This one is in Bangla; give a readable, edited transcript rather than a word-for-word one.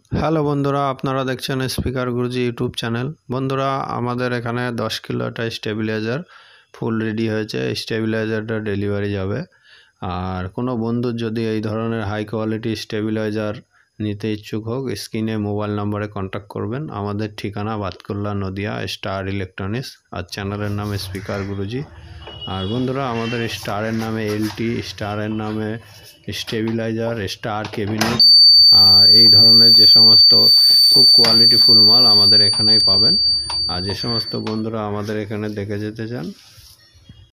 হ্যালো বন্ধুরা, আপনারা দেখছেন স্পিকার গুরুজি ইউটিউব চ্যানেল। বন্ধুরা, আমাদের এখানে 10 কিলো একটা স্টেবিলাইজার ফুল রেডি হয়েছে। স্টেবিলাইজারটা ডেলিভারি যাবে। আর কোনো বন্ধুর যদি এই ধরনের হাই কোয়ালিটি স্টেবিলাইজার নিতে ইচ্ছুক হোক, স্ক্রিনে মোবাইল নম্বরে কন্ট্যাক্ট করবেন। আমাদের ঠিকানা বাতকুল্লা, নদিয়া, স্টার ইলেকট্রনিক্স। আর চ্যানেলের নাম স্পিকার গুরুজি। আর বন্ধুরা, আমাদের স্টারের নামে এলটি, স্টারের নামে স্টেবিলাইজার, স্টার ক্যাবিনেট আর এই ধরনের যে সমস্ত খুব কোয়ালিটিফুল মাল আমাদের এখানেই পাবেন। আর যে সমস্ত বন্ধুরা আমাদের এখানে দেখে যেতে চান,